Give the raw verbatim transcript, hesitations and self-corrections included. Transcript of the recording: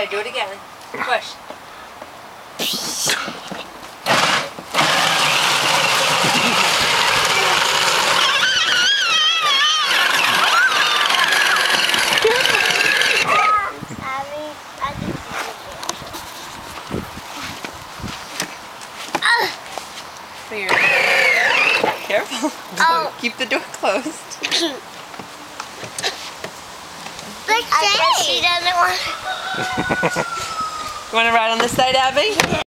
Okay, do it again. Push. Weird. Careful. Oh. Keep the door closed. Like I guess she doesn't want. You want to ride on this side, Abby?